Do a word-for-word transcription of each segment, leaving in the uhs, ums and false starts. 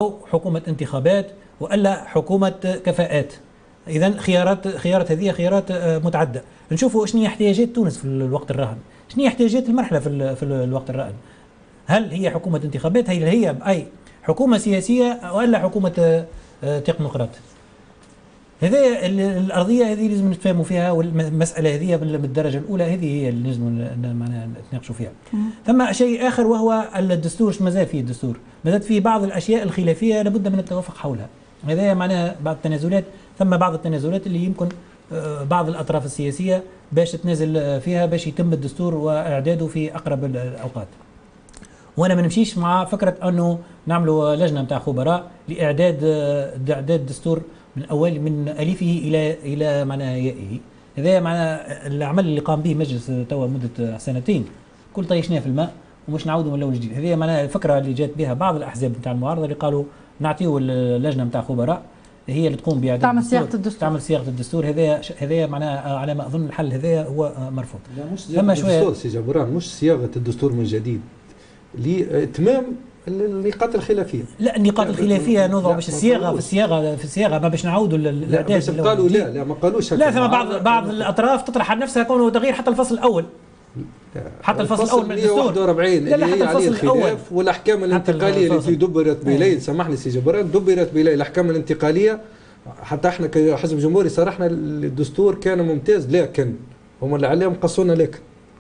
حكومة انتخابات والا حكومة كفاءات. اذا خيارات خيارات هذه خيارات متعدة. نشوفوا شنو هي احتياجات تونس في الوقت الراهن، شنو هي احتياجات المرحلة في في الوقت الراهن. هل هي حكومة انتخابات، هل هي اي حكومة سياسية والا حكومة تكنوقراط؟ هذه الارضيه هذه لازم نتفاهموا فيها، والمساله هذه بالدرجه الاولى هذه هي اللي لازم معناها نتناقشوا فيها. ثم شيء اخر وهو الدستور. شو مازال فيه الدستور؟ مازال فيه بعض الاشياء الخلافيه لابد من التوافق حولها. هذا معناها بعض التنازلات، ثم بعض التنازلات اللي يمكن بعض الاطراف السياسيه باش تنازل فيها باش يتم الدستور واعداده في اقرب الاوقات. وانا ما نمشيش مع فكره انه نعملوا لجنه نتاع خبراء لاعداد اعداد دستور من اول من الفه الى الى معناها يائه. هذا معناها العمل اللي قام به مجلس توا مده سنتين كل طيشناه في الماء ومش نعاودوا من الاول جديد. هذه معناها الفكره اللي جات بها بعض الاحزاب نتاع المعارضه اللي قالوا نعطيو اللجنه نتاع خبراء هي اللي تقوم باعداد تعمل صياغه الدستور تعمل صياغه الدستور. هذا هذا معناها على ما اظن الحل هذا هو مرفوض. لا مش صياغه الدستور سي جبران، مش صياغه الدستور من جديد لاتمام النقاط الخلافيه. لا النقاط الخلافيه نوضعوا باش الصياغه في الصياغه في الصياغه ما باش نعاودوا الاعداد. لا قالوا لا لا ما قالوش لا ثم بعض بعض الاطراف تطرح على نفسها كونه تغيير حتى الفصل الاول. حتى الفصل الاول من الدستور مئة وواحد وأربعين اللي هي عليه الخلاف والاحكام الانتقاليه اللي دبرت بليل. سامحني سي جبران، دبرت بليل الاحكام الانتقاليه. حتى احنا كحزب جمهوري صرحنا الدستور كان ممتاز، لكن هم اللي عليهم قصونا لكن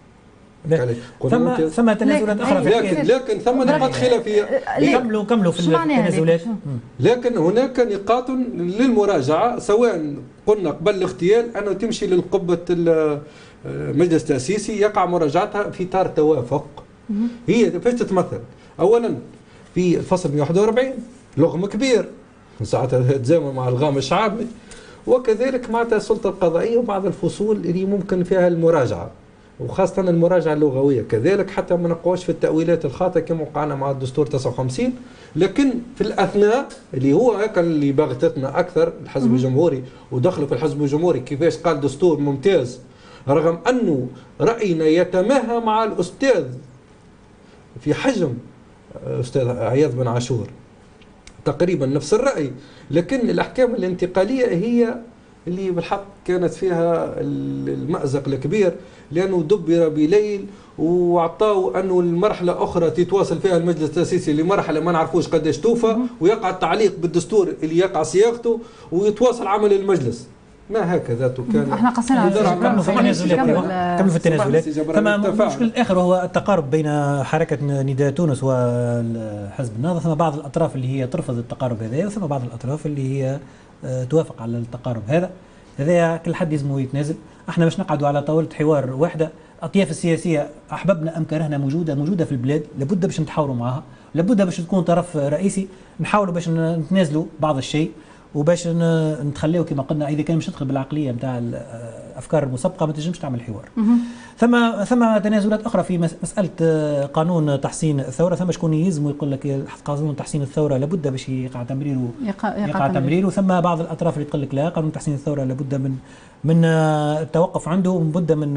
ثم ثم تنازلات اخرى في لكن لكن ثم نقاط خلافيه. كملوا كملوا في التنازلات. لكن هناك نقاط للمراجعه، سواء قلنا قبل الاغتيال انه تمشي للقبه المجلس التاسيسي يقع مراجعتها في اطار توافق. هي فاش تتمثل؟ اولا في الفصل مئة وواحد وأربعين لغم كبير ساعتها تزامن مع الغام الشعبي، وكذلك معناتها السلطه القضائيه وبعض الفصول اللي ممكن فيها المراجعه، وخاصة المراجعة اللغوية كذلك، حتى ما نقعوش في التأويلات الخاطئة كما وقعنا مع الدستور تسعة وخمسين. لكن في الأثناء اللي هو هكا اللي باغتتنا أكثر الحزب الجمهوري ودخلوا في الحزب الجمهوري كيفاش قال دستور ممتاز، رغم أنه رأينا يتماهى مع الأستاذ في حجم أستاذ عياض بن عاشور تقريبا نفس الرأي. لكن الأحكام الانتقالية هي اللي بالحق كانت فيها المأزق الكبير، لأنه دبر بليل وعطاوا أنه المرحلة أخرى تتواصل فيها المجلس التأسيسي لمرحلة ما نعرفوش قداش توفى، ويقع التعليق بالدستور اللي يقع صياغته ويتواصل عمل المجلس. ما هكذا كان. احنا قصينا كملوا في التنازلات كملوا في التنازلات ثم المشكل الآخر وهو التقارب بين حركة نداء تونس والحزب النهضة. ثم بعض الأطراف اللي هي ترفض التقارب هذا، وثم بعض الأطراف اللي هي توافق على التقارب هذا. هذا كل حد لازم يتنازل. احنا باش نقعدوا على طاوله حوار واحده. الاطياف السياسيه احببنا ام كرهنا موجوده موجوده في البلاد، لابد باش نتحاوروا معها، لابد باش تكون طرف رئيسي، نحاولوا باش نتنازلوا بعض الشيء وباش نتخليوا كما قلنا. اذا كان مش ندخل بالعقليه نتاع الافكار المسبقه ما تنجمش تعمل حوار. ثم ثم تنازلات اخرى في مساله قانون تحسين الثوره. ثم شكون يلزم يقول لك قانون تحسين الثوره لابد باش يقع تمريره يقع, يقع تمريره. ثم بعض الاطراف اللي تقول لك لا، قانون تحسين الثوره لابد من من التوقف عنده، لابد من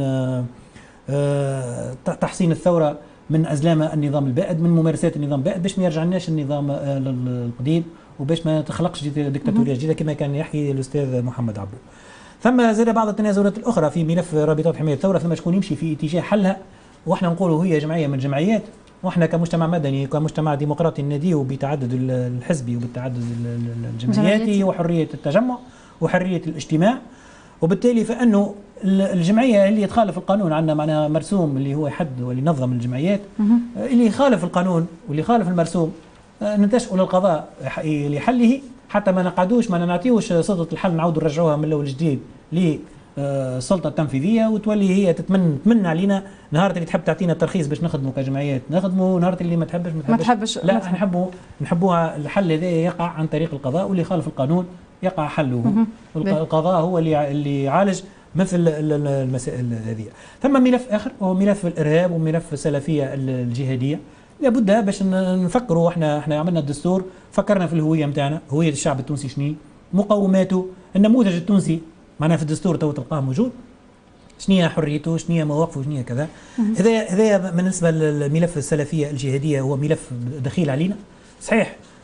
تحسين الثوره من ازلام النظام البائد، من ممارسات النظام البائد باش ما يرجعناش النظام القديم وباش ما تخلقش ديكتاتوريه جديده كما كان يحكي الاستاذ محمد عبو. ثم زاد بعض التنازلات الاخرى في ملف رابطات حمايه الثوره. ثم شكون يمشي في اتجاه حلها، واحنا نقولوا هي جمعيه من الجمعيات، واحنا كمجتمع مدني كمجتمع ديمقراطي نديو بتعدد الحزبي وبالتعدد الجمعياتي وحريه التجمع وحريه الاجتماع. وبالتالي فانه الجمعيه اللي تخالف القانون عندنا معناها مرسوم اللي هو حد واللي ينظم الجمعيات، اللي يخالف القانون واللي يخالف المرسوم نتسأل القضاء لحله، حتى ما نقعدوش ما نعطيوش سلطه الحل نعاودوا نرجعوها من الاول جديد للسلطه التنفيذيه، وتولي هي تتمنى تمنى علينا نهار اللي تحب تعطينا الترخيص باش نخدموا كجمعيات نخدموا، نهار اللي ما تحبش ما تحبش, ما تحبش لا نحبوا نحبوها الحل هذا يقع عن طريق القضاء، واللي يخالف القانون يقع حله. القضاء هو اللي اللي يعالج مثل المسائل هذه. ثم ملف اخر وهو ملف الارهاب وملف السلفيه الجهاديه. لابد باش نفكروا. احنا احنا عملنا الدستور، فكرنا في الهويه نتاعنا، هويه الشعب التونسي شنو مقوماته، النموذج التونسي معناها في الدستور تو تلقاه موجود، شنو هي حريته، شنو هي مواقفه، شنو هي كذا. هذا هذا بالنسبه للملف السلفيه الجهاديه هو ملف دخيل علينا صحيح.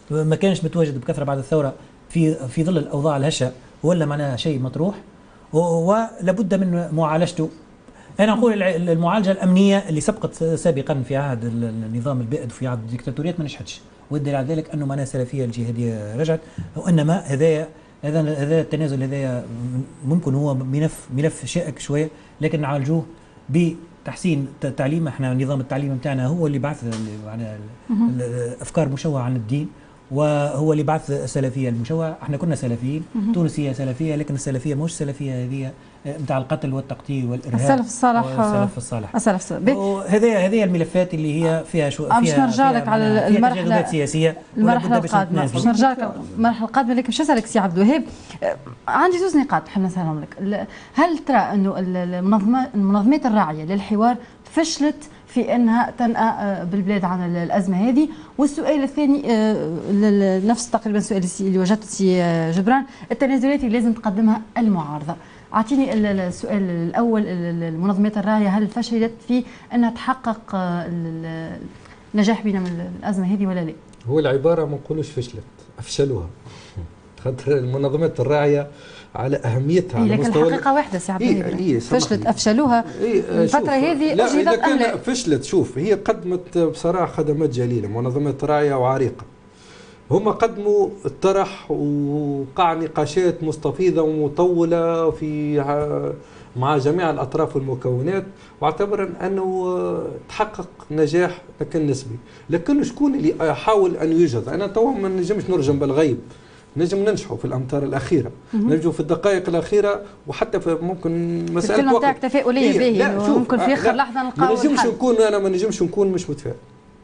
ما كانش متواجد بكثره بعد الثوره في في ظل الاوضاع الهشه، ولا معناها شيء مطروح ولابد من معالجته. انا نقول المعالجه الامنيه اللي سبقت سابقا في عهد النظام البائد وفي عهد الديكتاتوريات ما نجحتش، والدليل على ذلك انه معناها السلفيه الجهاديه رجعت، وانما هذايا هذا هذا التنازل هذايا ممكن هو ملف ملف شائك شويه، لكن نعالجوه بتحسين التعليم. احنا نظام التعليم بتاعنا هو اللي بعث معناها الافكار مشوهه عن الدين، وهو اللي بعث السلفيه المشوهه. احنا كنا سلفيين، تونس هي سلفيه، لكن السلفيه مش سلفيه هذه نتاع القتل والتقتيل والارهاب. السلف الصالح السلف الصالح السلف الصالح هذه هذه الملفات اللي هي فيها شو فيها. باش نرجع لك على المرحله السياسيه المرحله القادمه، باش نرجع لك المرحله القادمه. لكن باش نسالك سي عبد الوهاب، عندي زوج نقاط بحب نسالهم لك. هل ترى انه المنظمات الراعيه للحوار فشلت في انها تنأى بالبلاد عن الازمه هذه؟ والسؤال الثاني نفس تقريبا السؤال اللي وجدته سي جبران، التنازلات اللي لازم تقدمها المعارضه. اعطيني السؤال الاول، المنظمات الراعيه هل فشلت في انها تحقق النجاح بنا من الازمه هذه ولا لا؟ هو العباره ما نقولوش فشلت، افشلوها. خاطر المنظمات الراعيه على اهميتها على مستوى، لكن الحقيقه واحده سي عبد الوهاب، إيه فشلت افشلوها إيه الفتره هذه اجهضت ام لا؟ فشلت. شوف، هي قدمت بصراحه خدمات جليله، منظمات راعيه وعريقه. هم قدموا الطرح وقع نقاشات مستفيضه ومطوله في مع جميع الاطراف والمكونات، واعتبر انه تحقق نجاح لكن نسبي. لكن شكون اللي يحاول ان يوجد؟ انا تو ما نجمش نرجم بالغيب، نجم ننجحوا في الامتار الاخيره، نجموا في الدقائق الاخيره، وحتى في ممكن مساله الكلمه نتاعك تفاؤليه باهيه، ممكن في اخر لحظه نلقاو ما نجمش نكون انا ما نجمش نكون مش متفائل،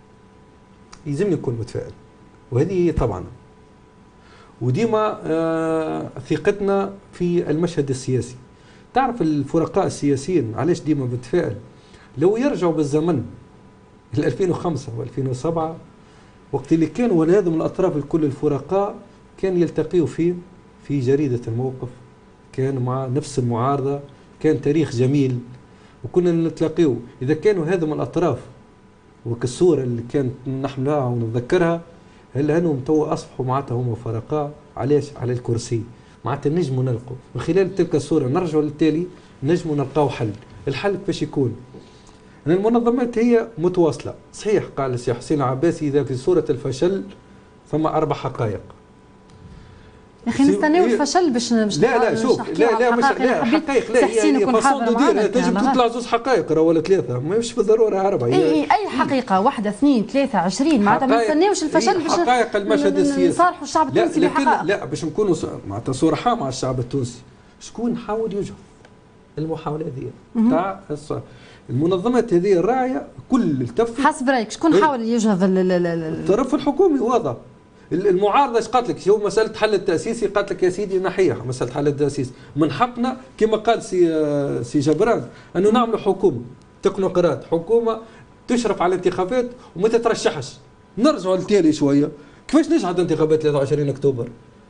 يلزمني نكون متفائل، وهذه طبعا. وديما آه ثقتنا في المشهد السياسي. تعرف الفرقاء السياسيين علاش ديما بتفائل؟ لو يرجعوا بالزمن ل ألفين وخمسة وألفين وسبعة، وقت اللي كانوا هذم الأطراف الكل الفرقاء كان يلتقيوا فيه في جريدة الموقف، كان مع نفس المعارضة، كان تاريخ جميل، وكنا نتلاقيوا. إذا كانوا هذم الأطراف وكالصورة اللي كانت نحملها ونتذكرها، هل أنهم تو أصبحوا معناتها هما فرقاء؟ علاش؟ على الكرسي. معناتها نجموا نلقوا من خلال تلك الصورة، نرجعوا للتالي نجموا نلقاو حل. الحل كيفاش يكون؟ أن المنظمات هي متواصلة. صحيح قال السي حسين عباسي إذا في صورة الفشل ثم أربع حقائق. يا اخي نستناو الفشل باش لا لا شوف لا لا مش لا حقائق لا هي فاصون دير تنجم تطلع زوج حقائق ولا ثلاثه، مش بالضروره اربعه. اي اي حقيقه واحده اثنين ثلاثه عشرين، معناتها ما نستناوش الفشل باش حقائق المشهد السياسي نصالحوا الشعب التونسي بحقائق. لا باش نكونوا معناتها صراحه مع الشعب التونسي، شكون حاول يجهض المحاوله هذه تاع المنظمات هذه الراعيه كل التف. حسب رايك شكون حاول يجهض الطرف الحكومي؟ واضح. المعارضه ايش قالت لك؟ شو مساله حل التاسيسي؟ قالت لك يا سيدي نحيها مساله حل التاسيس، من حقنا كما قال سي سي جبران انه نعملوا حكومه تكنوقراط، حكومه تشرف على الانتخابات وما تترشحش. نرجعوا للتالي شويه، كيفاش نجحت انتخابات ثلاثة وعشرين اكتوبر؟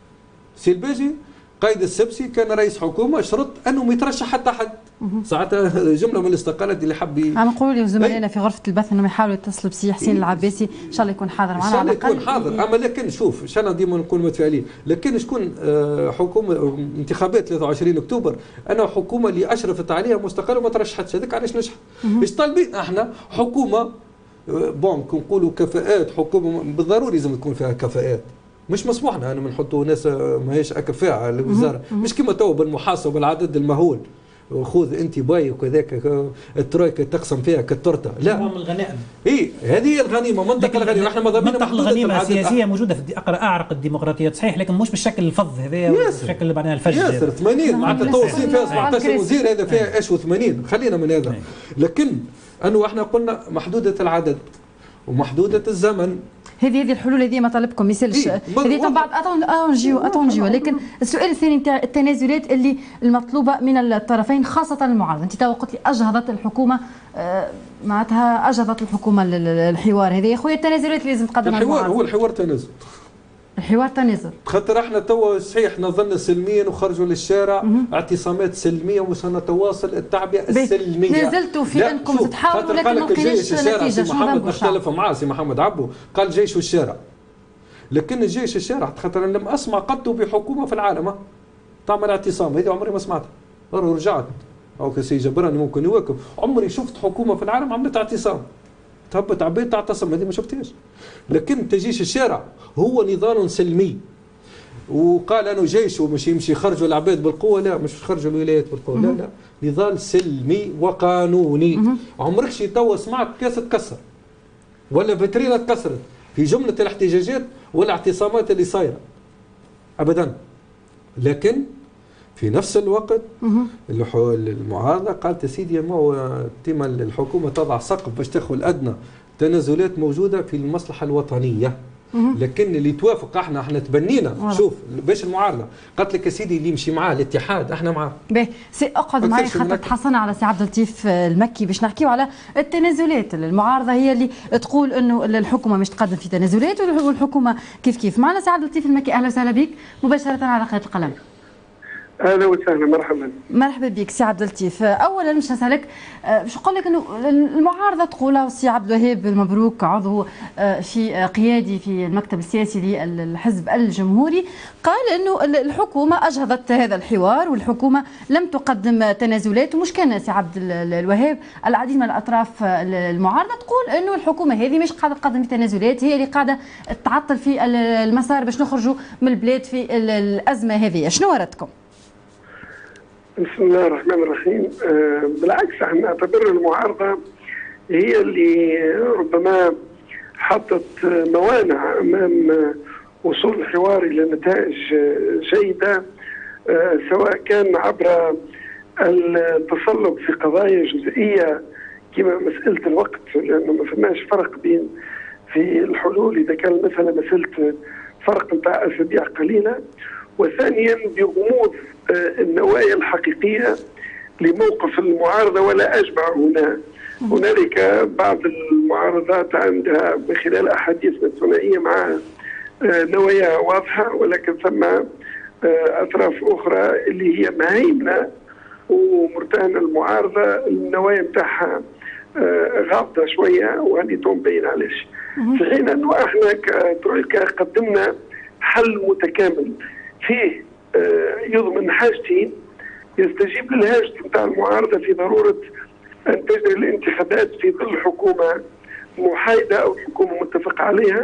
سي الباجي قايد السبسي كان رئيس حكومه، شرط انه ما يترشح حتى حد. ساعتها جمله من الاستقالات اللي حب عم نقولوا لي زملائنا في غرفه البث انهم يحاولوا يتصلوا بسي حسين العباسي، ان شاء الله يكون حاضر معنا على الاقل. يكون حاضر، اما لكن شوف شان ديما نكون متفائلين، لكن شكون حكومه انتخابات ثلاثة وعشرين اكتوبر انا حكومه اللي اشرفت عليها مستقله وما ترشحتش، هذاك علاش نجحت. ايش طالبين احنا؟ حكومه بون نقولوا كفاءات، حكومه بالضروري لازم تكون فيها كفاءات، مش مسموح لنا أنا نحطوا ناس ماهيش اكفاء على الوزاره، مش كما تو بالمحاسبه بالعدد المهول، خذ انت باي وكذاك الترويكا تقسم فيها كالتورته. لا نظام الغنائم اي هذه الغنيمه، منطقه الغنيمه. احنا مضامين منطقه الغنيمه السياسيه موجوده في اعرق الديمقراطيات صحيح، لكن مش بالشكل الفظ هذا بالشكل معناها الفج ياسر ثمانين معناتها توصيل فيها سبعطاش وزير، هذا فيها ايش وثمانين، خلينا من هذا. لكن انه احنا قلنا محدوده العدد ومحدوده الزمن. هذه هذه الحلول هذه مطالبكم ما يسالش هذه طبعا بعد نجيو نجيو. لكن السؤال الثاني نتاع التنازلات اللي المطلوبه من الطرفين خاصه المعارضه، انت تو قلت لي اجهضت الحكومه آه معناتها اجهضت الحكومه الحوار هذا. يا خويا التنازلات اللي لازم تقدمها الحوار هو الحوار تنازل، الحوار تنازل. خاطر احنا توا صحيح نظلنا سلميين وخرجوا للشارع اعتصامات سلميه وسنتواصل التعبئه السلميه. نزلتوا في انكم تتحاوروا لكن ما لقيناش نتيجه. سي محمد نختلف معاه سي محمد عبو قال جيش والشارع. لكن الجيش الشارع خاطر لم اسمع قط بحكومه في العالم تعمل اعتصام، هذه عمري ما سمعتها. رجعت او كسي جبراني ممكن يواكب، عمري شفت حكومه في العالم عملت اعتصام تهبط عبيد تعتصم، هذه ما شفتهاش. لكن تجيش الشارع هو نضال سلمي، وقال انه جيش ومش يمشي يخرجوا العباد بالقوه، لا مش خرجوا الولايات بالقوه، لا لا، نضال سلمي وقانوني. عمرك شي توا سمعت كاس تكسر ولا فيترينا تكسرت في جمله الاحتجاجات والاعتصامات اللي صايره ابدا. لكن في نفس الوقت المعارضه قالت يا سيدي ما هو تم الحكومه تضع سقف باش تاخذ ادنى تنازلات موجوده في المصلحه الوطنيه. لكن اللي توافق احنا احنا تبنينا والله. شوف باش المعارضه قالت لك يا سيدي اللي يمشي معاه الاتحاد احنا معاه. باهي سي اقعد معي خاطر تحصلنا على سي عبد اللطيف المكي باش نحكيو على التنازلات. المعارضه هي اللي تقول انه الحكومه مش تقدم في تنازلات والحكومه كيف كيف. معنا سي عبد اللطيف المكي، اهلا وسهلا بك مباشره على قناه القلم. اهلا وسهلا، مرحبا. مرحبا بك سي عبد اللطيف. اولا مش هسالك باش نقول لك انه المعارضه تقول سي عبد الوهاب المبروك عضو في قيادي في المكتب السياسي للحزب الجمهوري قال انه الحكومه اجهضت هذا الحوار والحكومه لم تقدم تنازلات، ومش كان سي عبد الوهاب العديد من الاطراف المعارضه تقول انه الحكومه هذه مش قاعده تقدم تنازلات، هي اللي قاعده تعطل في المسار باش نخرجوا من البلاد في الازمه هذه. شنو ردكم؟ بسم الله الرحمن الرحيم. أه بالعكس احنا نعتبر المعارضه هي اللي ربما حطت موانع امام وصول الحوار الى نتائج جيده، أه سواء كان عبر التسلط في قضايا جزئيه كما مساله الوقت، لانه ما فماش فرق بين في الحلول اذا كان مثلا مساله فرق نتاع اسابيع قليله، وثانيا بغموض النوايا الحقيقية لموقف المعارضة. ولا أجمع هنا هنالك بعض المعارضات عندها من خلال أحاديث ثنائية مع نوايا واضحة، ولكن ثم أطراف أخرى اللي هي مهيمنة ومرتهنة المعارضة النوايا نتاعها غامضة شوية، وهذه تبين علاش. في حين أنه احنا كترويكا قدمنا حل متكامل فيه يضمن حاجتين، يستجيب للهاجس نتاع المعارضه في ضروره ان تجري الانتخابات في ظل حكومه محايده او حكومه متفق عليها،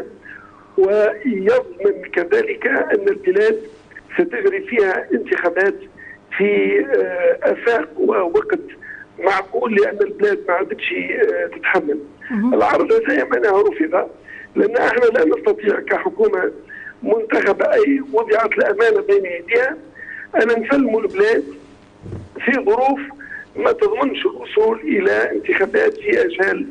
ويضمن كذلك ان البلاد ستجري فيها انتخابات في افاق ووقت معقول، لان البلاد ما عادتش تتحمل. العرض هذا منها رفض، لان احنا لا نستطيع كحكومه منتخبة أي وضعت الأمانة بين يديها أن نسلموا البلاد في ظروف ما تضمنش الوصول إلى انتخابات في أجال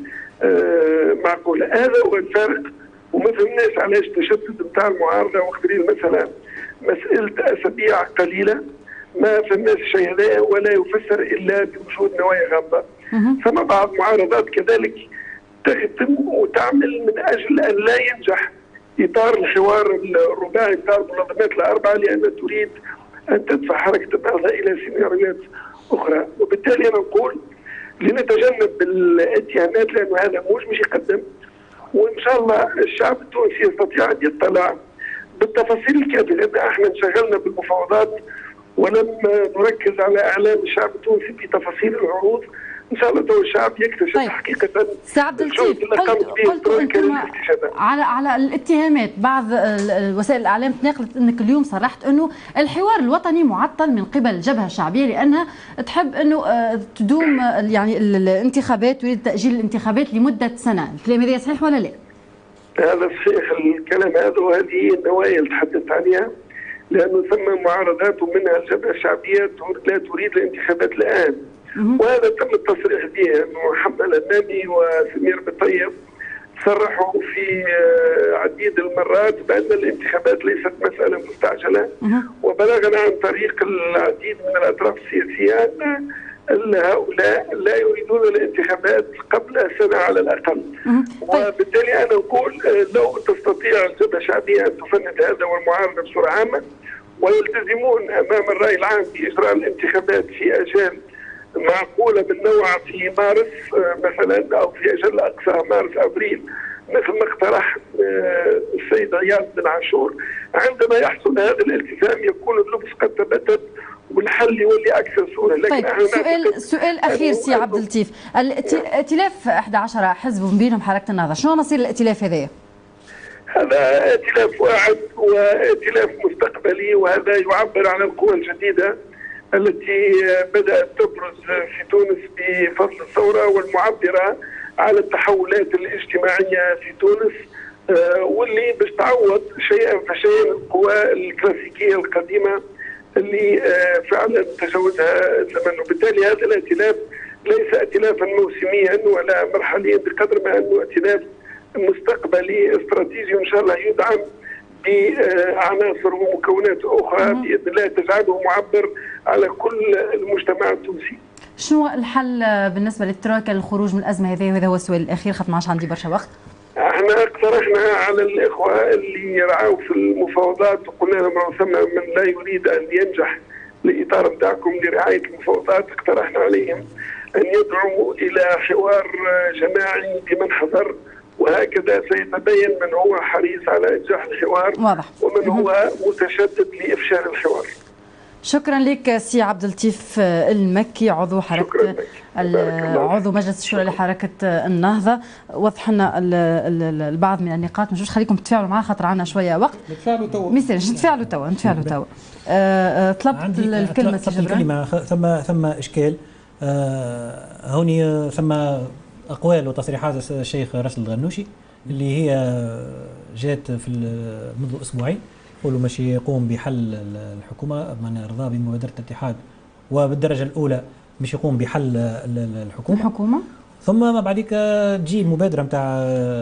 آه معقولة. هذا هو الفارق، وما فهمناش علاش تشدد نتاع المعارضة واختارين مثلا مسألة أسابيع قليلة، ما فهمناش الشيء هذا ولا يفسر إلا بوجود نوايا غامضة. ثم بعض المعارضات كذلك تخدم وتعمل من أجل أن لا ينجح إطار الحوار الرباعي إطار المنظمات الأربعة، لأنها تريد أن تدفع حركة النهضة إلى سيناريوهات أخرى. وبالتالي أنا نقول لنتجنب الاتهامات، لأنه هذا مش مش يقدم، وإن شاء الله الشعب التونسي يستطيع أن يطلع بالتفاصيل الكافية، لأن احنا انشغلنا بالمفاوضات ولم نركز على إعلام الشعب التونسي في تفاصيل العروض. ان شاء الله تو الشعب يكتشف طيب. حقيقه سي عبد اللطيف قلت انتم على على الاتهامات، بعض وسائل الاعلام تناقلت انك اليوم صرحت انه الحوار الوطني معطل من قبل الجبهه الشعبيه لانها تحب انه تدوم يعني الانتخابات، تريد تاجيل الانتخابات لمده سنه. الكلام هذا صحيح ولا لا؟ هذا صحيح الكلام هذا، وهذه النوايا اللي تحدثت عليها، لانه ثم معارضات ومنها الجبهه الشعبيه لا تريد الانتخابات الان، وهذا تم التصريح به. انه محمد النامي وسمير بالطيب صرحوا في عديد المرات بان الانتخابات ليست مساله مستعجله، وبلغنا عن طريق العديد من الاطراف السياسيه ان هؤلاء لا يريدون الانتخابات قبل سنه على الاقل. وبالتالي انا اقول لو تستطيع الجبهه الشعبيه ان تفند هذا والمعارضه بصوره عامه، ويلتزمون امام الراي العام باجراء الانتخابات في اجال معقوله بالنوع في مارس مثلا، او في اجل اقصى مارس ابريل مثل ما اقترح السيد عياض بن عاشور. عندما يحصل هذا الالتزام يكون اللبس قد تبدد والحل يولي اكثر سهوله. لكن طيب سؤال سؤال اخير سي عبد اللطيف، الائتلاف أحد عشر حزب من بينهم حركه النهضه، شنو مصير الائتلاف هذايا؟ هذا ائتلاف واعد وائتلاف مستقبلي، وهذا يعبر عن القوى الجديده التي بدات تبرز في تونس بفضل الثوره، والمعبره على التحولات الاجتماعيه في تونس، واللي باش تعوض شيئا فشيئا القوى الكلاسيكيه القديمه اللي فعلا تجاوزها الزمن. وبالتالي هذا الائتلاف ليس ائتلافا موسميا ولا مرحليا بقدر ما انه ائتلاف مستقبلي استراتيجي، وان شاء الله يدعم بعناصر ومكونات اخرى باذن الله تجعله معبر على كل المجتمع التونسي. شنو الحل بالنسبه للتراكه للخروج من الازمه هذه؟ وهذا هو السؤال الاخير، خاطر ما عادش عندي برشا وقت. احنا اقترحنا على الاخوه اللي يرعوا في المفاوضات وقلنا لهم لو ثم من لا يريد ان ينجح الاطار بتاعكم لرعايه المفاوضات، اقترحنا عليهم ان يدعوا الى حوار جماعي بمن حضر، وهكذا سيتبين من هو حريص على انجاح الحوار واضح. ومن هو متشدد لافشال الحوار. شكرا لك سي عبد اللطيف المكي، عضو حركه عضو مجلس الشورى لحركه النهضه. وضح لنا البعض من النقاط، مش خليكم تتفاعلوا معاه خاطر عندنا شويه وقت. نتفاعلوا توا ميساج نتفاعلوا توا نتفاعلوا توا. طلبت الكلمه سي جبران. الكلمه ثم ثم اشكال آه هوني ثم اقوال وتصريحات الشيخ راشد الغنوشي اللي هي جات في منذ اسبوعين، يقولوا ماشي يقوم بحل الحكومه من ارضاء بمبادره الاتحاد، وبالدرجه الاولى مش يقوم بحل الحكومه الحكومه ثم ما بعديك تجي المبادره نتاع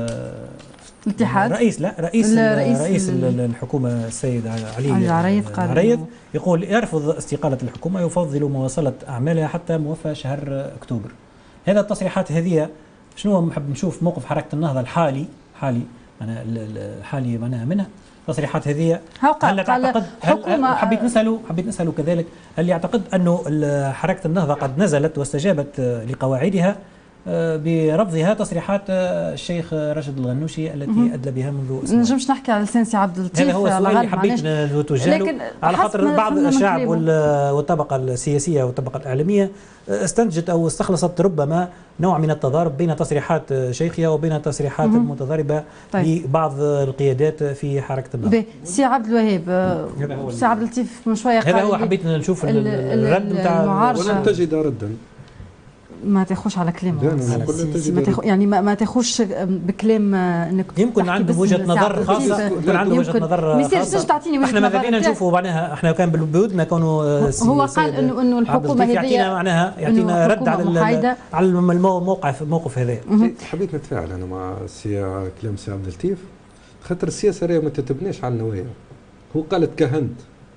الاتحاد رئيس لا رئيس رئيس, رئيس الحكومه السيد علي العريض قال يقول يرفض استقاله الحكومه، يفضل مواصله اعمالها حتى موفى شهر اكتوبر. هذا التصريحات هذه شنو نحب نشوف موقف حركه النهضه الحالي حالي انا الحالي معناها منها التصريحات هذه. هل تعتقد هل حبيت نساله حبيت نساله كذلك هل يعتقد انه حركه النهضه قد نزلت واستجابت لقواعدها برفضها تصريحات الشيخ راشد الغنوشي التي ادلى بها منذ اسبوع؟ نجمش نحكي على لسان سي عبد اللطيف. هذا هو السؤال اللي حبيت نوجه له، على خاطر بعض الشعب والطبقه السياسيه والطبقه الاعلاميه استنتجت او استخلصت ربما نوع من التضارب بين تصريحات شيخها وبين تصريحات المتضاربه طيب. لبعض القيادات في حركه النهضه. سي عبد الوهاب، سي عبد اللطيف من شويه قال هذا هو حبيت نشوف الرد نتاع ولن تجد ردا. ما تاخوش على كلام ما تاخو يعني ما, ما تاخوش بكلام انك يمكن عنده وجهه نظر خاصه، يمكن عنده وجهه نظر خاصه. تعطيني وجهه احنا ماذا بينا نشوفوا معناها احنا كان بودنا كونوا هو قال انه انه الحكومه هذه يعطينا معناها يعطينا رد على على الموقف الموقف هذا. حبيت نتفاعل انا مع سي كلام سي عبد اللطيف، خاطر السياسه راهي ما تتبناش على النوايا. هو قال تكهنت،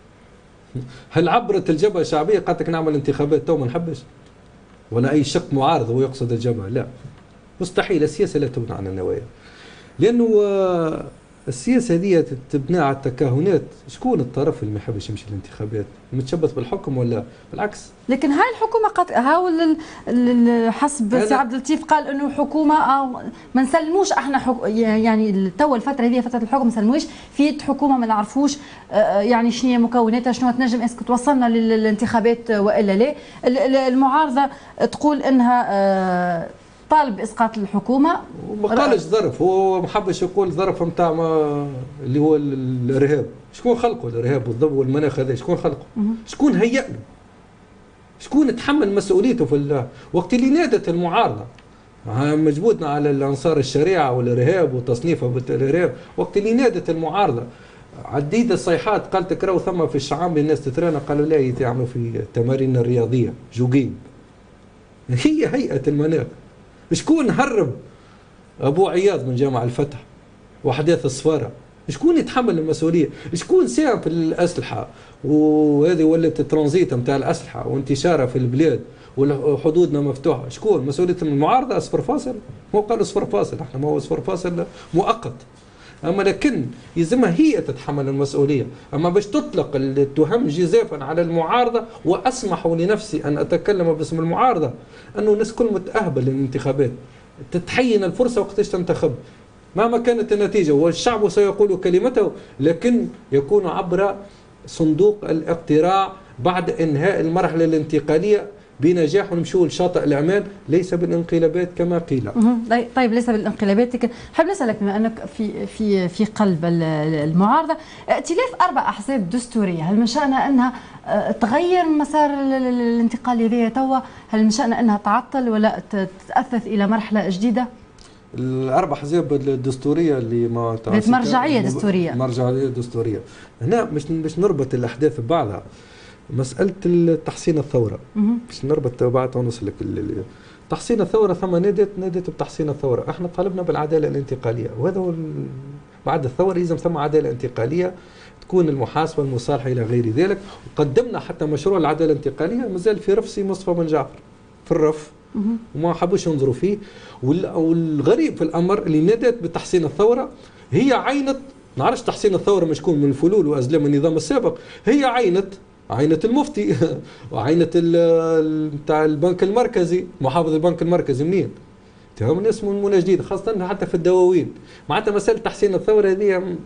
هل عبرت الجبهه الشعبيه قالت لك نعمل انتخابات تو ما نحبش؟ ولا أي شق معارض هو يقصد الجبهة؟ لا، مستحيل. السياسة لا تبنى على النوايا، لأنه السياسة هذه تبنى على التكهنات. شكون الطرف اللي ما يحبش يمشي الانتخابات؟ المتشبث بالحكم ولا بالعكس؟ لكن هاي الحكومة قد هاول حسب سي عبد اللطيف قال انه حكومة أو ما نسلموش احنا حك... يعني توا الفترة هذه فترة الحكم ما نسلموش في يد حكومة ما نعرفوش يعني شنو هي مكوناتها، شنو تنجم اسكو توصلنا للانتخابات والا لا. المعارضة تقول انها طالب اسقاط الحكومه وما قالش ظرف، هو ما حبش يقول ظرف نتاع اللي هو الارهاب. شكون خلقه الارهاب والضب والمناخ هذا؟ شكون خلقه؟ شكون هيأ له؟ شكون تحمل مسؤوليته في وقت اللي نادت المعارضه مجبودنا على الانصار الشريعه والارهاب وتصنيفها بالارهاب؟ وقت اللي نادت المعارضه عديد الصيحات قالت تكرهوا ثم في الشعاب الناس تترانا، قالوا لا يعملوا في التمارين الرياضيه جوجين. هي هيئه المناخ. شكون هرب ابو عياض من جامع الفتح واحداث الصفاره؟ شكون يتحمل المسؤوليه؟ شكون ساهم في الاسلحه وهذه ولات ترانزيت نتاع الاسلحه وانتشارها في البلاد وحدودنا مفتوحه؟ شكون مسؤوليه المعارضه؟ صفر فاصل. هو قالوا صفر فاصل، احنا ما هو صفر فاصل مؤقت. اما لكن يلزمها هي تتحمل المسؤوليه. اما باش تطلق التهم جزافا على المعارضه، واسمح لنفسي ان اتكلم باسم المعارضه انه الناس كل متاهبه للانتخابات، تتحين الفرصه وقتاش تنتخب. مهما كانت النتيجة، والشعب سيقول كلمته، لكن يكون عبر صندوق الاقتراع بعد إنهاء المرحلة الانتقالية بنجاح، ونمشوا لشاطئ الأمان، ليس بالانقلابات كما قيل. طيب ليس بالانقلابات، لكن حاب نسألك بما أنك في في في قلب المعارضة، ائتلاف أربع أحزاب دستورية، هل من شأنها أنها تغير مسار الانتقال هذايا توا؟ هل من شأنها أنها تعطل ولا تتأثث إلى مرحلة جديدة؟ الاربع احزاب الدستوريه اللي ما مرجعيه دستوريه مرجعيه دستوريه هنا مش مش نربط الاحداث ببعضها. مساله تحسين الثوره مش نربط بعضها ونوصل لك تحسين الثوره. ثم نادت نادت بتحسين الثوره، احنا طالبنا بالعداله الانتقاليه، وهذا هو بعد الثوره لازم ثم عداله انتقاليه تكون المحاسبه المصالحه الى غير ذلك. وقدمنا حتى مشروع العداله الانتقاليه مازال في رفسي مصطفى بن جعفر في الرف وما حبوش ينظروا فيه. والغريب في الامر اللي نادت بتحسين الثوره هي عينت، ما نعرفش تحسين الثوره مش كون من الفلول وازلام النظام السابق، هي عينت عينت المفتي وعينت بتاع البنك المركزي، محافظ البنك المركزي منين؟ تهم اسمه المنى جديد، خاصه حتى في الدواوين. معناتها مساله تحسين الثوره هذه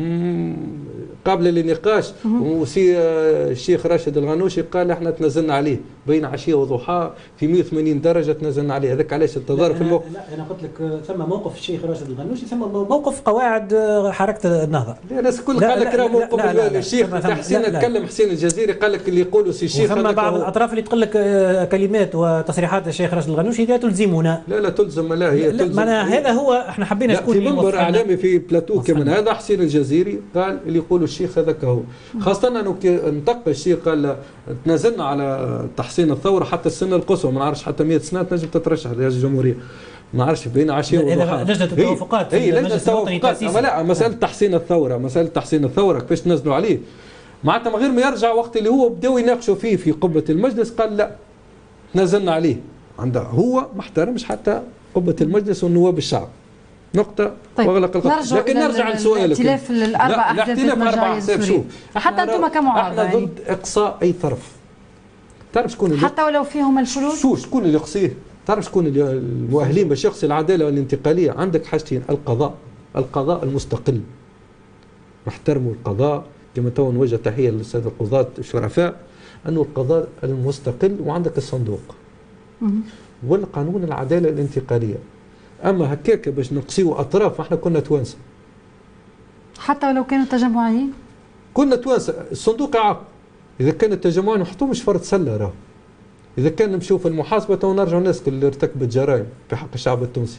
قابله للنقاش. وسي الشيخ راشد الغنوشي قال احنا تنزلنا عليه بين عشيه وضحى في مئة وثمانين درجه تنزلنا عليه، هذاك علاش التضارب في الموقف. لا انا قلت لك ثم موقف الشيخ راشد الغنوشي ثم موقف قواعد حركه النهضه. لا الناس الكل قال لك راه موقف الشيخ حسين تكلم، حسين الجزيري قال لك اللي يقولوا سي الشيخ. ثم بعض الاطراف اللي تقول لك كلمات وتصريحات الشيخ راشد الغنوشي لا تلزمنا. لا لا تلزم، لا هي تلزم. هذا هو احنا حبينا نكون في منبر اعلامي في بلاتو كمان هذا حسين الجزيري قال اللي يقولوا الشيخ هذاك هو. خاصه انه انتق الشيخ قال تنازلنا على تحسين الثوره حتى السنه القصوى، ما نعرفش حتى مئة سنه تنجم تترشح لرئاسه الجمهوريه، ما نعرفش بين عشيه وضحى. لجنه التوافقات هي لجنه التوافقات. اما لا مساله تحسين الثوره، مساله تحسين الثوره كيفاش تنزلوا عليه معناتها من غير ما يرجع وقت اللي هو بداوا يناقشوا فيه في قبه المجلس قال لا تنازلنا عليه. عنده هو ما احترمش حتى قبه المجلس والنواب الشعب. نقطة. طيب واغلق الخط. لكن نرجع لسؤالك. الاختلاف الأربع أحزاب أربع أحزاب شوف حتى أنتم كمعارضة احنا ضد إقصاء أي طرف. تعرف شكون اللي حتى ولو فيهم الفلول؟ شو شكون اللي يقصيه؟ تعرف شكون المؤهلين باش يقصي العدالة والانتقالية؟ عندك حاجتين، القضاء، القضاء المستقل. نحترموا القضاء كما تو نوجه تحية للسادة القضاة الشرفاء أنه القضاء المستقل، وعندك الصندوق. والقانون العدالة الانتقالية. اما هكاك باش نقصيو اطراف احنا كنا توانسه حتى ولو كانوا تجمعيين كنا توانسه. الصندوق يعاقب اذا كان التجمعين ما نحطوش فرض سله راه. اذا كان نمشيو في المحاسبه تو نرجعوا الناس اللي ارتكبت جرائم في حق الشعب التونسي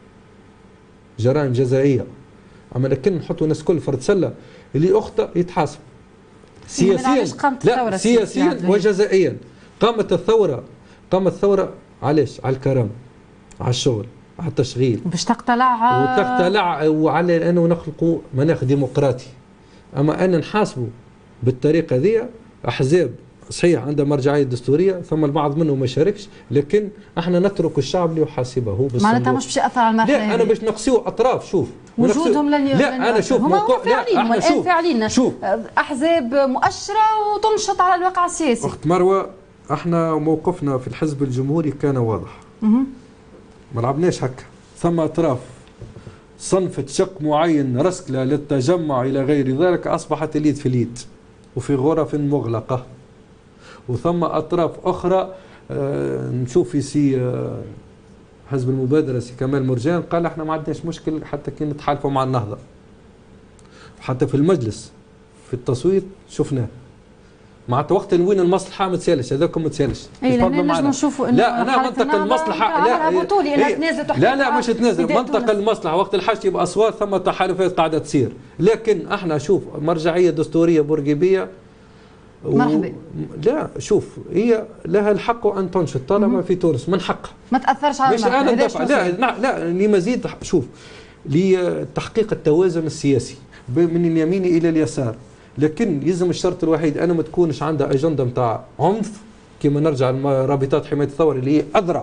جرائم جزائيه، اما لكن نحطوا الناس كل فرض سله اللي اخطا يتحاسب سياسيا. لا سياسيا وجزائيا. قامت الثوره قامت الثوره علاش؟ على الكرامه، على الشغل، على التشغيل، باش تقتلع وتقتلع وعلى انه نخلقوا مناخ ديمقراطي. اما ان نحاسبوا بالطريقه ذي احزاب صحيح عندها مرجعيه دستوريه، ثم البعض منهم ما شاركش، لكن احنا نترك الشعب ليحاسبه بالصندوق. معناتها مش باش ياثر على المرحله. لا انا باش نقصيو اطراف. شوف وجودهم لن لا انا شوف هما هما فاعلين، هما الان فاعلين. شوف احزاب مؤشره وتنشط على الواقع السياسي. اخت مروه احنا موقفنا في الحزب الجمهوري كان واضح. ما لعبناش هكا. ثم اطراف صنفت شق معين رسكله للتجمع الى غير ذلك اصبحت اليد في اليد وفي غرف مغلقه. وثم اطراف اخرى آه نشوف في سي آه حزب المبادره سي كمال مرجان قال احنا ما عندناش مشكل حتى كي نتحالفوا مع النهضه. حتى في المجلس في التصويت شفناه. معناتها وقت وين المصلحه ما تسالش هذاكم ما تسالش. اي لا نجم نشوفوا لا انا منطق المصلحه لا بطولي إيه تنازل لا لا مش تنازل منطق المصلحه وقت الحاجه يبقى اصوات ثم تحالفات قاعده تصير. لكن احنا شوف مرجعيه دستوريه بورقيبيه و... مرحبا. لا شوف هي لها الحق ان تنشط طالما في تونس من حقها ما تاثرش على مش انا ندفع لا لا لمزيد شوف لتحقيق التوازن السياسي من اليمين الى اليسار. لكن يلزم الشرط الوحيد انا ما تكونش عندها اجنده نتاع عنف كما نرجع لرابطات حمايه الثوره اللي هي اذرع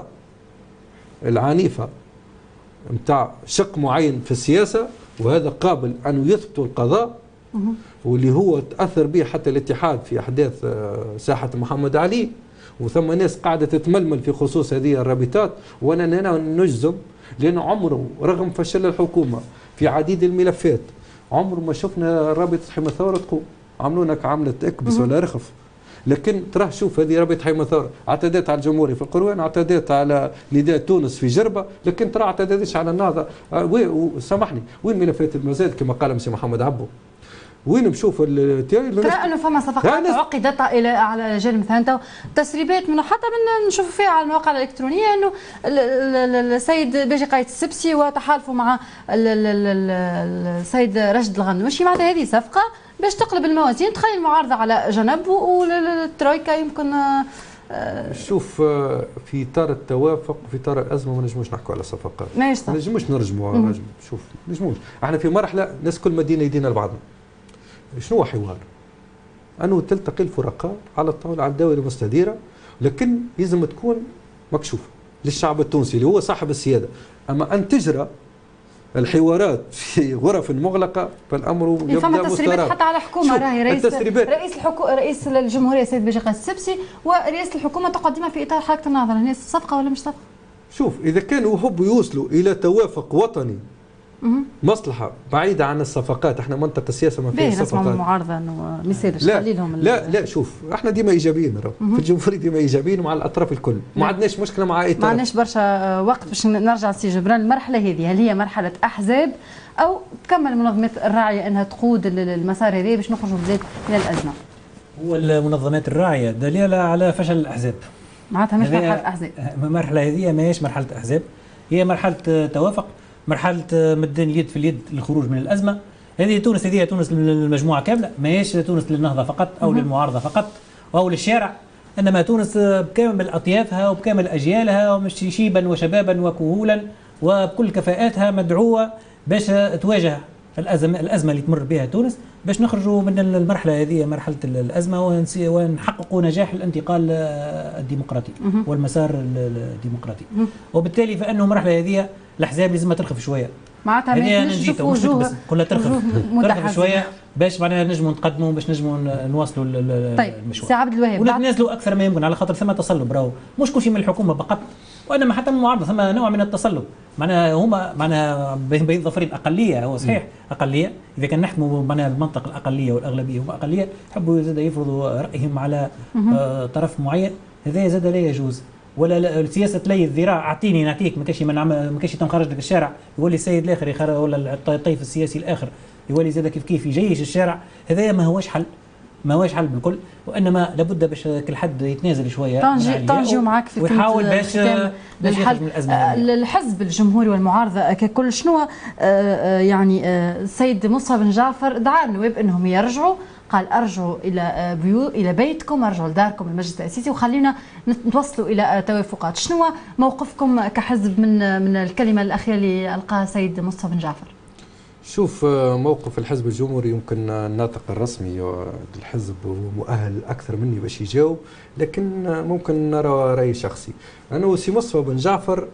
العنيفه نتاع شق معين في السياسه، وهذا قابل انه يثبتوا القضاء واللي هو تاثر به حتى الاتحاد في احداث ساحه محمد علي. وثم ناس قاعده تتململ في خصوص هذه الرابطات، وانا انا نجزم لان عمره رغم فشل الحكومه في عديد الملفات عمره ما شفنا رابطه حمى الثوره تقوم. عملونا كعمله اكبس ولا رخف، لكن تراه شوف هذه رابطه حمى الثوره اعتدت على الجمهوري في القروان، اعتدت على نداء تونس في جربه، لكن ترى اعتدتش على النهضه. سامحني وين ملفات المزاد كما قال مسي محمد عبو؟ وين نشوف ترى انه فما صفقات عقدت الى على جانب مثلا تسريبات منه حتى من نشوفوا فيها على المواقع الالكترونيه انه السيد بيجي قايد السبسي وتحالفوا مع السيد رشد الغنوشي، معناتها هذه صفقه باش تقلب الموازين، تخلي المعارضه على جنب والترويكا يمكن. شوف في اطار التوافق وفي اطار الازمه ما نجموش نحكوا على صفقات، ما نجموش نرجموا. شوف نجموش احنا في مرحله الناس كل مدينه يدينا لبعضنا. شنو هو حوار؟ أنه تلتقي الفرقاء على الطاولة على الدائرة المستديرة، لكن لازم تكون مكشوفة للشعب التونسي اللي هو صاحب السيادة. أما أن تجرى الحوارات في غرف مغلقة فالأمر يبدأ فما تسريبات حتى على الحكومة. راهي رئيس رئيس الحكومة رئيس الجمهورية السيد بيجي قايد السبسي ورئيس الحكومة تقدمها في إطار حركة النهضة. هنا صفقة ولا مش صفقة؟ شوف إذا كانوا يحبوا يوصلوا إلى توافق وطني مصلحة بعيدة عن الصفقات، احنا منطقة السياسة ما فيها صفقات. نسمع المعارضة انه ما يصيرش خليلهم. لا لا شوف احنا ديما ايجابيين في الجمهورية، ديما ايجابيين مع الاطراف الكل، ما عندناش مشكلة مع اي طرف. ما عندناش برشا وقت باش نرجع لسي جبران. المرحلة هذه هل هي مرحلة احزاب او تكمل المنظمات الراعية انها تقود المسار هذا باش نخرجوا بزيت من الازمة؟ هو المنظمات الراعية دليلة على فشل الاحزاب. معناتها مش مرحلة احزاب. المرحلة هذه ماهيش مرحلة احزاب، هي مرحلة توافق، مرحله مدين اليد في اليد للخروج من الازمه. هذه تونس، هذه تونس للمجموعه كامله، ماهيش تونس للنهضه فقط او للمعارضه فقط او للشارع، انما تونس بكامل اطيافها وبكامل اجيالها ومش شيبا وشبابا وكهولا وبكل كفاءاتها مدعوه باش تواجه الازمه الازمه اللي تمر بها تونس، باش نخرجوا من المرحله هذه مرحله الازمه ونحققوا نجاح الانتقال الديمقراطي والمسار الديمقراطي. وبالتالي فانه المرحله هذه الاحزاب لازم ترخف شويه. معناتها ما نجيش وجوه كلها ترخف ترخف شويه باش معناها نجموا نتقدموا، باش نجموا نواصلوا طيب المشوار. سي عبد الوهاب ونتنازلوا اكثر ما يمكن، على خاطر ثم تصلب، راهو مش كل شيء من الحكومه فقط وانما حتى من المعارضه ثم نوع من التصلب. معناها هما معناها بين ظفرين اقليه، هو صحيح م. اقليه، اذا كان نحكموا معناها المنطق الاقليه والاغلبيه هم اقليه يحبوا زاد يفرضوا رايهم على آه طرف معين، هذا زاد لا يجوز. ولا السياسه تلي الذراع، اعطيني نعطيك، ما كاش ما كاش تنخرج لك الشارع يولي السيد الاخر ولا الطيف السياسي الاخر يولي زاد كيف كيف يجيش الشارع. هذايا ما هوش حل، ما هوش حل بالكل، وانما لابد باش كل حد يتنازل شويه طنجي طنجي معك في ويحاول باش باش يخرج من الازمه. الحزب الجمهوري والمعارضه ككل شنو يعني السيد مصعب بن جعفر دعا النواب انهم يرجعوا، قال ارجعوا الى بيو الى بيتكم، ارجعوا لداركم المجلس التاسيسي وخلينا نتوصلوا الى توافقات. شنو موقفكم كحزب من من الكلمه الاخيره اللي القاها السيد مصعب بن جعفر؟ شوف موقف الحزب الجمهوري يمكن الناطق الرسمي للحزب مؤهل اكثر مني باش يجاوب، لكن ممكن نرى راي شخصي. انا وسي مصطفى بن جعفر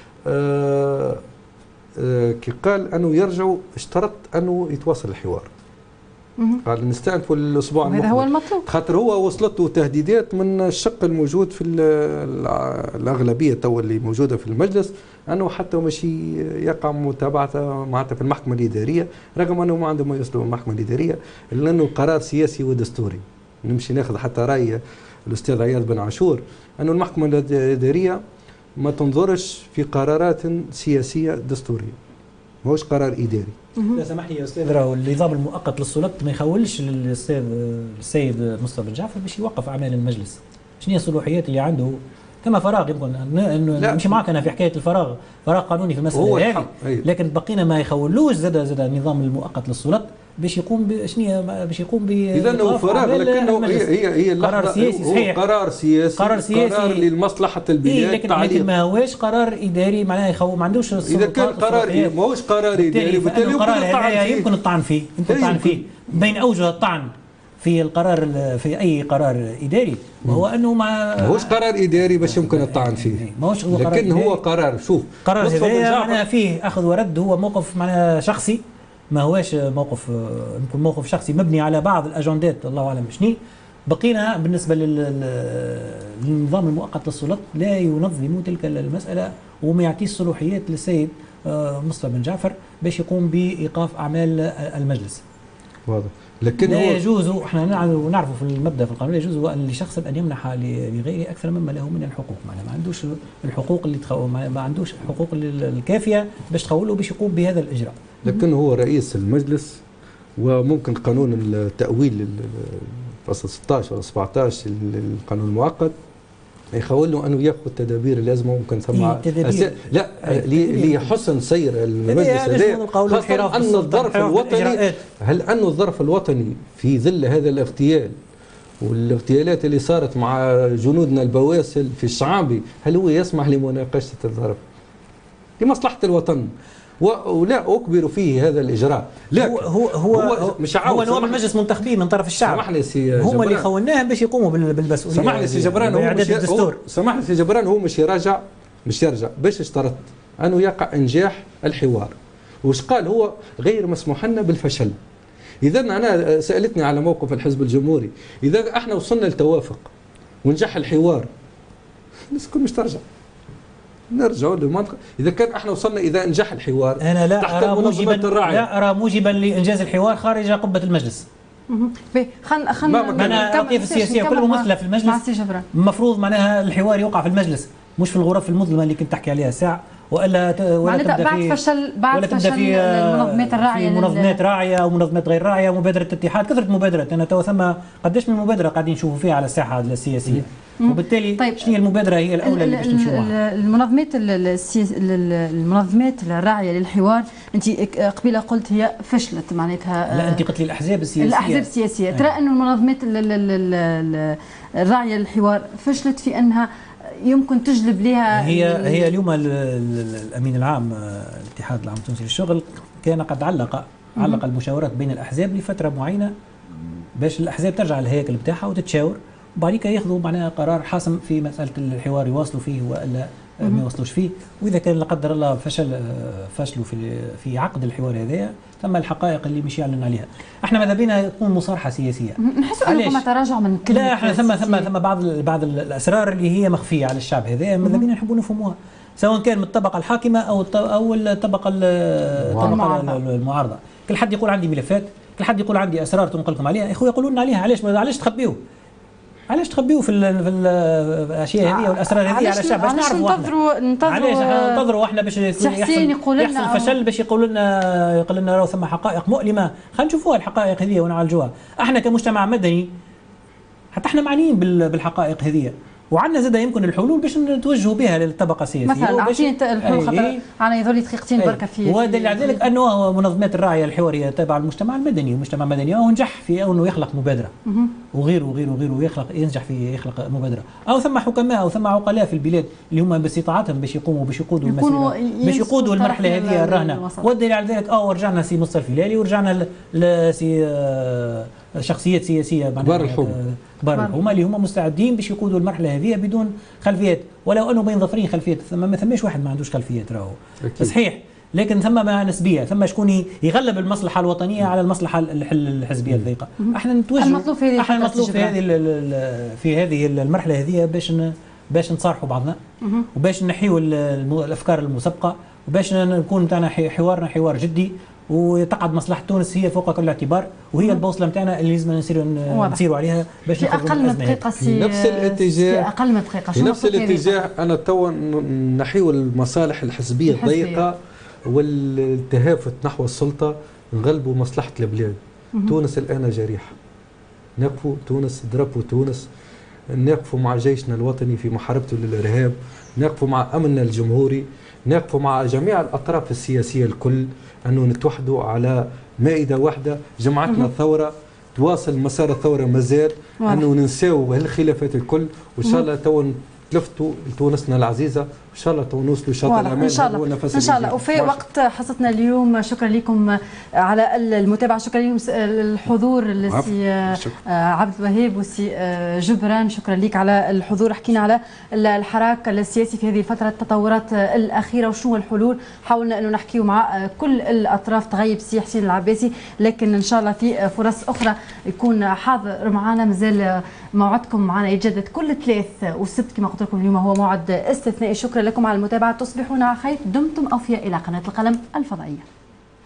آه آه كي قال انه يرجعوا اشترط انه يتواصل الحوار. قال نستأنفوا الاسبوع المقبل، هذا هو المطلوب، خاطر هو وصلته تهديدات من الشق الموجود في الاغلبيه تو اللي موجوده في المجلس انه حتى ماشي يقع متابعته معناتها في المحكمه الاداريه، رغم انه ما عندهم ما يوصلوا المحكمه الاداريه الا انه قرار سياسي ودستوري. نمشي ناخذ حتى راي الاستاذ عياض بن عاشور انه المحكمه الاداريه ما تنظرش في قرارات سياسيه دستوريه، ماهوش قرار اداري. لا سامحني يا استاذ، راهو النظام المؤقت للسلطه ما يخولش للاستاذ السيد مصطفى بن جعفر باش يوقف اعمال المجلس. شنو هي الصلاحيات اللي عنده؟ ثم فراغ يمكن نمشي معك انا في حكايه الفراغ، فراغ قانوني في المساله هذه، لكن بقينا ما يخولوش زاد زاد النظام المؤقت للسلطه باش يقوم بشنو باش يقوم ب اذا انه فراغ، لكنه هي هي هي قرار سياسي صحيح، قرار سياسي قرار سياسي قرار لمصلحه البلاد. إيه لكن, لكن ما هوش قرار اداري، معناه يخو ما عندوش اذا كان قرار ما هوش قرار اداري بالتالي القرار هذا يمكن الطعن فيه، يمكن الطعن فيه بين اوجه الطعن في القرار في اي قرار اداري، وهو انه ما ماهوش قرار اداري باش يمكن الطعن فيه، ماهوش هو لكن هو قرار. شوف قرار هذايا معناها فيه اخذ ورد، هو موقف معناها شخصي، ما هوش موقف يمكن موقف شخصي مبني على بعض الاجندات الله اعلم شني، بقينا بالنسبه للنظام المؤقت للسلطات لا ينظم تلك المساله وما يعطيش صلاحيات للسيد مصطفى بن جعفر باش يقوم بايقاف اعمال المجلس. واضح. لكن لا هو يجوز، احنا نعرفوا في المبدا في القانون لا يجوز لشخص ان يمنح لغيره اكثر مما له من الحقوق، معناها ما عندوش الحقوق اللي تخو... ما عندوش الحقوق الكافيه باش تخوله باش يقوم بهذا الاجراء. لكن هو رئيس المجلس، وممكن قانون التاويل فصل ستة عشر ولا سبعة عشر القانون المؤقت يخول له انه ياخذ التدابير اللازمه، ممكن ثم أس... لا لحسن سير المجلس هذا، خاصه ان الظرف الوطني، هل ان الظرف الوطني في ظل هذا الاغتيال والاغتيالات اللي صارت مع جنودنا البواسل في الشعابي، هل هو يسمح لمناقشه الظرف لمصلحه الوطن؟ ولا اكبر فيه هذا الاجراء. لا هو هو هو, هو مش هو نواب المجلس منتخبين من طرف الشعب. سمح لي سي هم اللي خوناهم باش يقوموا بالمسؤوليه. سمح لي سي جبران، هو مش الدستور. سمح لي سي جبران، هو مش يراجع مش يرجع باش اشترط انه يقع انجاح الحوار. وش قال هو؟ غير مسموح لنا بالفشل. اذا انا سالتني على موقف الحزب الجمهوري، اذا احنا وصلنا لتوافق ونجح الحوار الناس الكل مش ترجع. نرجعوا للمنطقة. إذا كان احنا وصلنا إذا انجح الحوار أنا لا أرى موجبا لا أرى موجبا لإنجاز الحوار خارج قبة المجلس. خلينا خلينا أنا الأطياف السياسية كل ممثلة في المجلس المفروض معناها الحوار يوقع في المجلس، مش في الغرف المظلمة اللي كنت تحكي عليها الساعة، والا ولا تبدا بعد في فشل بعد ولا فشل في المنظمات الراعيه في منظمات راعيه او منظمات غير راعيه، مبادره اتحاد، كثره مبادرات. انا تو ثم قداش من مبادره قاعدين نشوفوا فيها على الساحه السياسيه، وبالتالي طيب شنو هي المبادره هي الاولى اللي باش نمشوا معها؟ المنظمات المنظمات الراعيه للحوار، انت قبيله قلت هي فشلت معناتها. لا انت قلت لي الاحزاب السياسيه. الاحزاب السياسيه ترى انه المنظمات الراعيه للحوار فشلت في انها يمكن تجلب لها. هي هي اليوم الامين العام الاتحاد العام التونسي للشغل كان قد علق علق المشاورات بين الاحزاب لفتره معينه باش الاحزاب ترجع للهيكل بتاعها وتتشاور، وبعد ياخذوا معناها قرار حاسم في مساله الحوار يواصلوا فيه والا ما يوصلوش فيه. واذا كان لا قدر الله فشل فشلوا في في عقد الحوار هذايا ثم الحقائق اللي مش يعلن عليها. احنا ماذا بينا تكون مصارحه سياسيه. نحس انكم تراجعوا من كلمه. لا احنا ثم ثم ثم بعض بعض الاسرار اللي هي مخفيه على الشعب هذايا ماذا بينا نحبوا نفهموها، سواء كان من الطبقه الحاكمه او او الطبقه المعارضه. كل حد يقول عندي ملفات، كل حد يقول عندي اسرار تنقل لكم عليها، يا اخويا قولوا لنا عليها. علاش علاش تخبيوه؟ علاش تخبيوا في في الاشياء هذه والاسرار هذه على الشعب باش نعرفوا؟ ننتظروا ننتظروا علاش ننتظروا احنا باش يحصل يحصل فشل باش يقولوا لنا يقول لنا راهو ثم حقائق مؤلمه، خلينا نشوفوها الحقائق هذه ونعالجوها. احنا كمجتمع مدني حتى احنا معنيين بالحقائق هذه، وعندنا زاد يمكن الحلول باش نتوجهوا بها للطبقه السياسيه. مثلا اعطيني الحلول خاطر انا يظهر لي دقيقتين بركه في. ودليل على ذلك انه منظمات الراعيه الحواريه تابعه للمجتمع المدني، والمجتمع المدني ونجح في انه يخلق مبادره وغيره وغيره وغيره يخلق ينجح في يخلق مبادره، او ثم حكماء او ثم عقلاء في البلاد اللي هم باستطاعتهم باش يقوموا باش يقودوا المسيره باش يقودوا المرحله هذه الراهنه. ودليل على ذلك اه ورجعنا سي مصطفى الفلالي ورجعنا لسي شخصيات سياسيه كبار الحكومه كبار الحكومه اللي هم مستعدين باش يقودوا المرحله هذه بدون خلفيات، ولو انه بين ظفرين خلفيات، ثم ما ثماش واحد ما عندوش خلفيات راهو صحيح، لكن ثم ما نسبيه، ثم شكون يغلب المصلحه الوطنيه على المصلحه الحزبيه الضيقه. احنا نتوجه المطلوب في هذه احنا المطلوب في هذه في هذه المرحله هذه باش باش نصارحوا بعضنا وباش نحيوا الافكار المسبقه وباش نكون نتاعنا حوارنا حوار جدي وتقعد مصلحه تونس هي فوق كل اعتبار، وهي البوصله نتاعنا اللي لازم نسيروا نسيروا عليها باش في اقل من دقيقه سي نفس الاتجاه في اقل من دقيقه في نفس الاتجاه. انا تو نحيوا المصالح الحزبيه الضيقه والتهافت نحو السلطه، نغلبوا مصلحه البلاد. تونس الان جريحه، نقفوا تونس، ضربوا تونس، نقفوا مع جيشنا الوطني في محاربته للارهاب، نقفوا مع امننا الجمهوري، نقفوا مع جميع الاطراف السياسيه الكل انه نتوحدوا على مائده واحده. جمعتنا الثوره، تواصل مسار الثوره مازال، انه ننساو هالخلافات الكل، وان شاء الله تو تلفتوا لتونسنا العزيزه، ان شاء الله نوصلوا شاط الامان. ان شاء الله ان شاء الله. وفي وقت حصتنا اليوم شكرا لكم على المتابعه، شكرا لكم الحضور السي عبد الوهاب والسي جبران، شكرا لك على الحضور. حكينا على الحراك السياسي في هذه الفتره، التطورات الاخيره وشنو الحلول، حاولنا انه نحكيو مع كل الاطراف تغيب سي حسين العباسي، لكن ان شاء الله في فرص اخرى يكون حاضر معنا. مازال موعدكم معنا يتجدد كل ثلاث والسبت كما قلت لكم، اليوم هو موعد استثنائي. شكرا لكم على المتابعه، تصبحون على خير، دمتم اوفياء الى قناه القلم الفضائيه.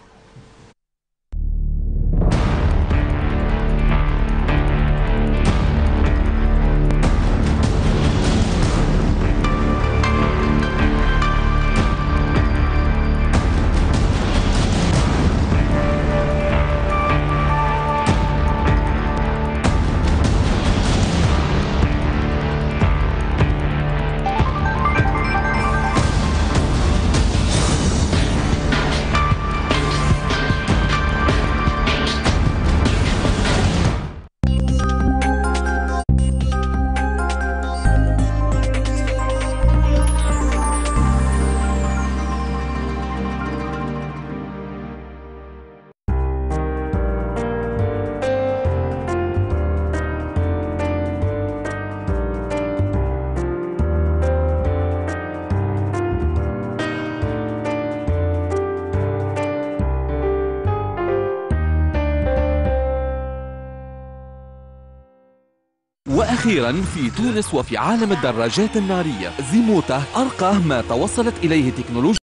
وأخيرا في تونس وفي عالم الدراجات النارية، زيموتا أرقى ما توصلت إليه تكنولوجيا